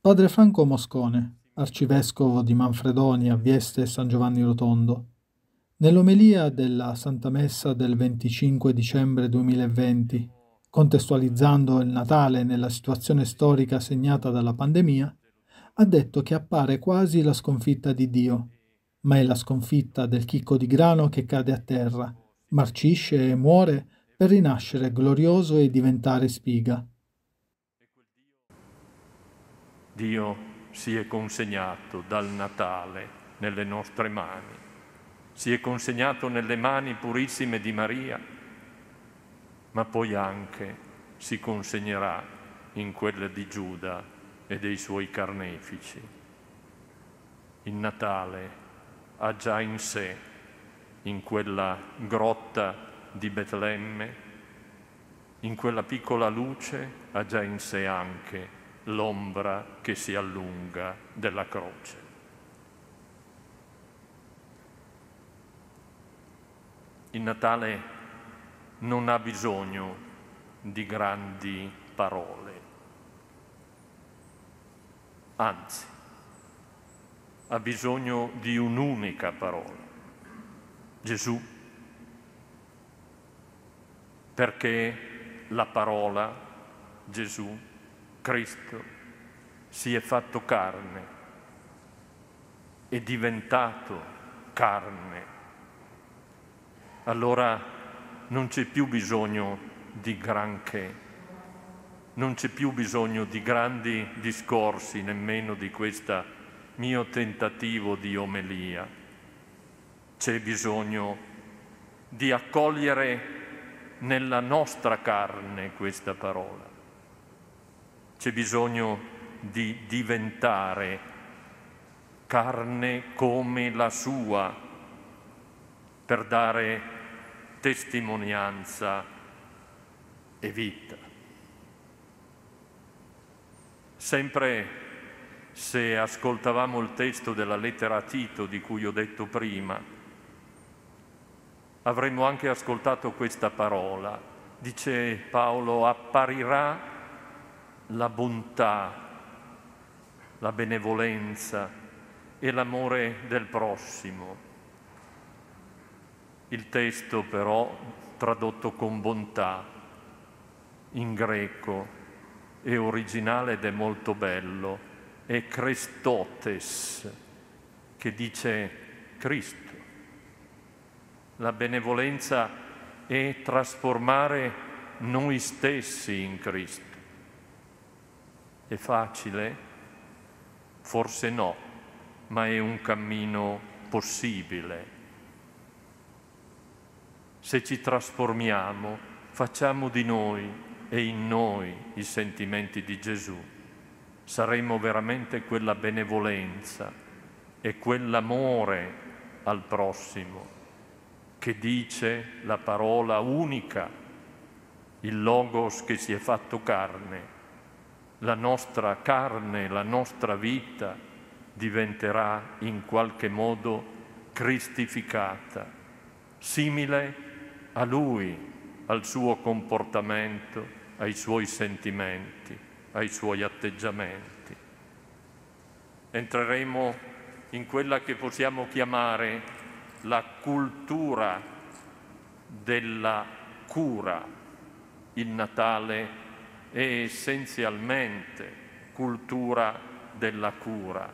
Padre Franco Moscone, arcivescovo di Manfredonia, Vieste e San Giovanni Rotondo, nell'omelia della Santa Messa del 25 dicembre 2020, contestualizzando il Natale nella situazione storica segnata dalla pandemia, ha detto che appare quasi la sconfitta di Dio, ma è la sconfitta del chicco di grano che cade a terra, marcisce e muore per rinascere glorioso e diventare spiga. Dio si è consegnato dal Natale nelle nostre mani, si è consegnato nelle mani purissime di Maria, ma poi anche si consegnerà in quelle di Giuda e dei suoi carnefici. Il Natale ha già in sé, in quella grotta di Betlemme, in quella piccola luce, ha già in sé anche l'ombra che si allunga della croce. Il Natale non ha bisogno di grandi parole, anzi, ha bisogno di un'unica parola, Gesù, perché la parola, Gesù, Cristo, si è fatto carne, è diventato carne. Allora non c'è più bisogno di granché, non c'è più bisogno di grandi discorsi, nemmeno di questo mio tentativo di omelia. C'è bisogno di accogliere nella nostra carne questa parola. C'è bisogno di diventare carne come la sua per dare testimonianza e vita. Sempre se ascoltavamo il testo della lettera a Tito di cui ho detto prima, avremmo anche ascoltato questa parola. Dice Paolo, apparirà la bontà, la benevolenza e l'amore del prossimo. Il testo però, tradotto con bontà, in greco, è originale ed è molto bello, è Christotes, che dice Cristo. La benevolenza è trasformare noi stessi in Cristo. È facile? Forse no, ma è un cammino possibile. Se ci trasformiamo, facciamo di noi e in noi i sentimenti di Gesù, saremo veramente quella benevolenza e quell'amore al prossimo che dice la parola unica, il Logos che si è fatto carne. La nostra carne, la nostra vita diventerà in qualche modo cristificata, simile a Lui, al suo comportamento, ai suoi sentimenti, ai suoi atteggiamenti. Entreremo in quella che possiamo chiamare la cultura della cura. Il Natale è essenzialmente cultura della cura.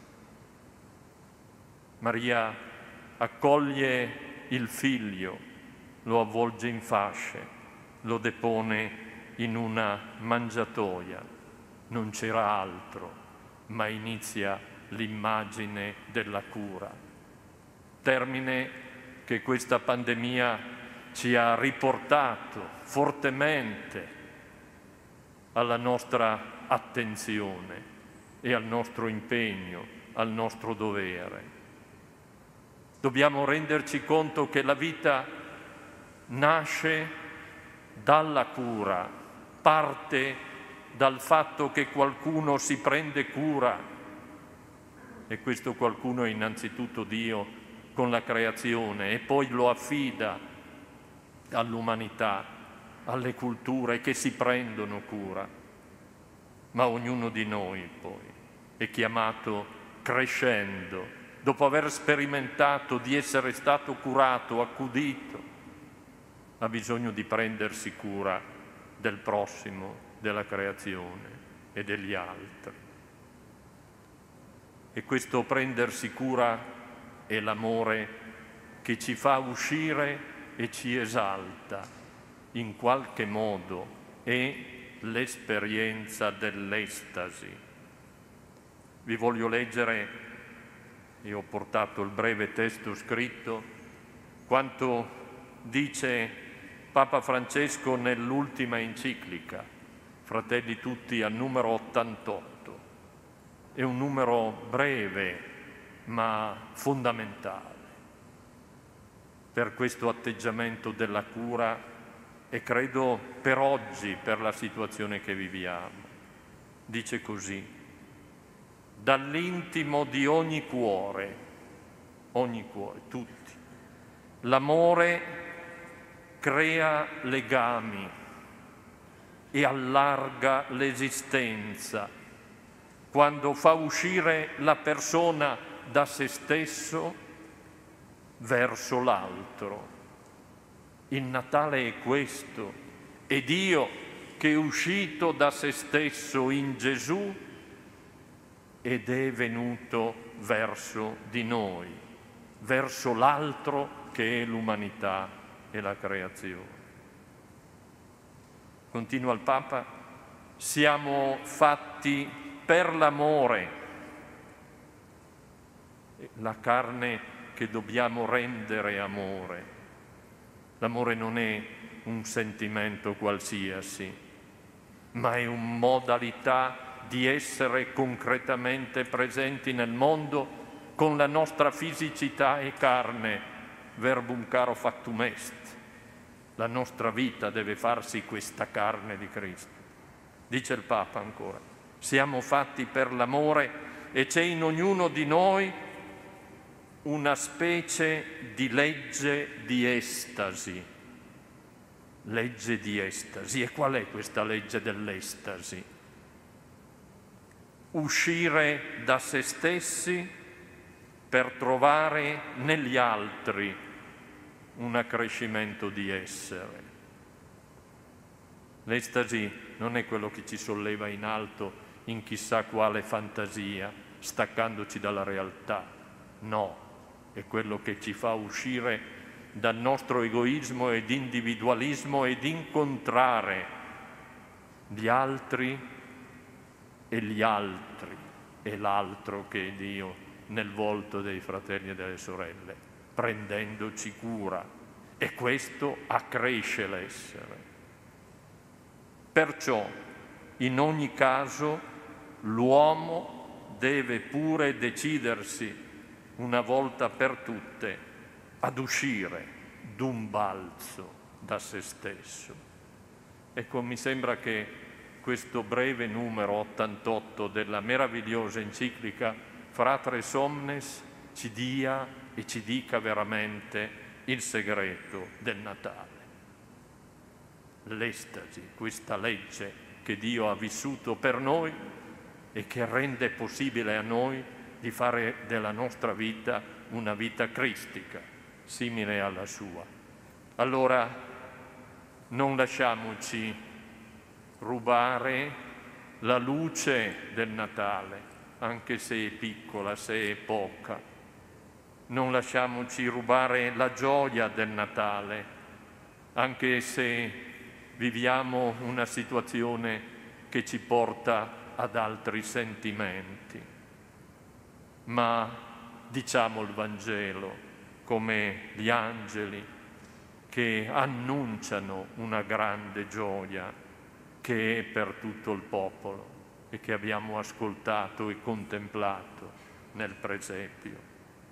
Maria accoglie il figlio, lo avvolge in fasce, lo depone in una mangiatoia. Non c'era altro, ma inizia l'immagine della cura. Termine che questa pandemia ci ha riportato fortemente alla nostra attenzione e al nostro impegno, al nostro dovere. Dobbiamo renderci conto che la vita nasce dalla cura, parte dal fatto che qualcuno si prende cura, e questo qualcuno è innanzitutto Dio con la creazione, e poi lo affida all'umanità, alle culture che si prendono cura, ma ognuno di noi poi è chiamato crescendo, dopo aver sperimentato di essere stato curato, accudito, ha bisogno di prendersi cura del prossimo, della creazione e degli altri. E questo prendersi cura è l'amore che ci fa uscire e ci esalta. In qualche modo è l'esperienza dell'estasi. Vi voglio leggere, e ho portato il breve testo scritto, quanto dice Papa Francesco nell'ultima enciclica, Fratelli Tutti, al numero 88. È un numero breve ma fondamentale per questo atteggiamento della cura e credo per oggi, per la situazione che viviamo. Dice così: dall'intimo di ogni cuore, tutti, l'amore crea legami e allarga l'esistenza quando fa uscire la persona da se stesso verso l'altro. Il Natale è questo, è Dio che è uscito da se stesso in Gesù ed è venuto verso di noi, verso l'altro che è l'umanità e la creazione. Continua il Papa: siamo fatti per l'amore, la carne che dobbiamo rendere amore. L'amore non è un sentimento qualsiasi, ma è una modalità di essere concretamente presenti nel mondo con la nostra fisicità e carne, verbum caro factum est. La nostra vita deve farsi questa carne di Cristo. Dice il Papa ancora: siamo fatti per l'amore e c'è in ognuno di noi una specie di legge di estasi. Legge di estasi. E qual è questa legge dell'estasi? Uscire da se stessi per trovare negli altri un accrescimento di essere. L'estasi non è quello che ci solleva in alto in chissà quale fantasia, staccandoci dalla realtà. No, è quello che ci fa uscire dal nostro egoismo ed individualismo ed incontrare gli altri e gli altri e l'altro che è Dio nel volto dei fratelli e delle sorelle, prendendoci cura, e questo accresce l'essere. Perciò, in ogni caso, l'uomo deve pure decidersi una volta per tutte ad uscire d'un balzo da se stesso. Ecco, mi sembra che questo breve numero 88 della meravigliosa enciclica Fratres Omnes ci dia e ci dica veramente il segreto del Natale. L'estasi, questa legge che Dio ha vissuto per noi e che rende possibile a noi di fare della nostra vita una vita cristica, simile alla sua. Allora non lasciamoci rubare la luce del Natale, anche se è piccola, se è poca. Non lasciamoci rubare la gioia del Natale, anche se viviamo una situazione che ci porta ad altri sentimenti. Ma diciamo il Vangelo come gli angeli che annunciano una grande gioia che è per tutto il popolo e che abbiamo ascoltato e contemplato nel presepio.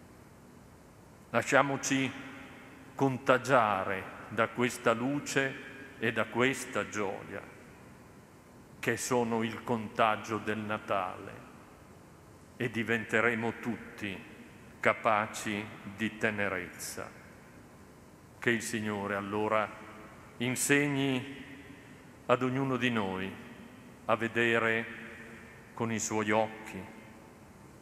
Lasciamoci contagiare da questa luce e da questa gioia, che sono il contagio del Natale, e diventeremo tutti capaci di tenerezza. Che il Signore allora insegni ad ognuno di noi a vedere con i suoi occhi,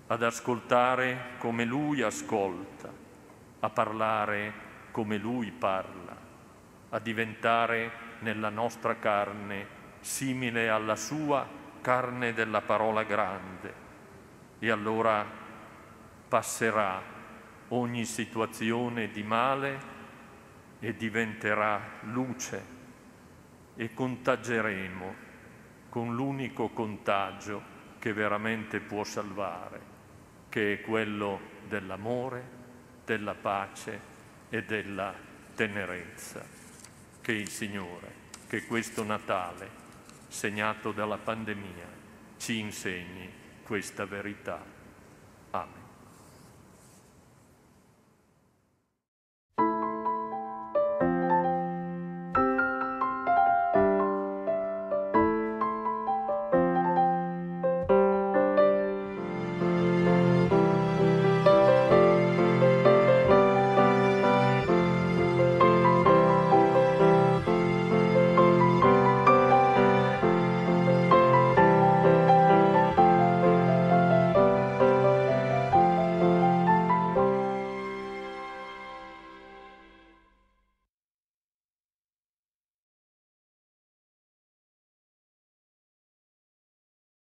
ad ascoltare come Lui ascolta, a parlare come Lui parla, a diventare nella nostra carne simile alla sua carne della parola grande. E allora passerà ogni situazione di male e diventerà luce e contageremo con l'unico contagio che veramente può salvare, che è quello dell'amore, della pace e della tenerezza. Che il Signore, che questo Natale, segnato dalla pandemia, ci insegni questa verità. Amen.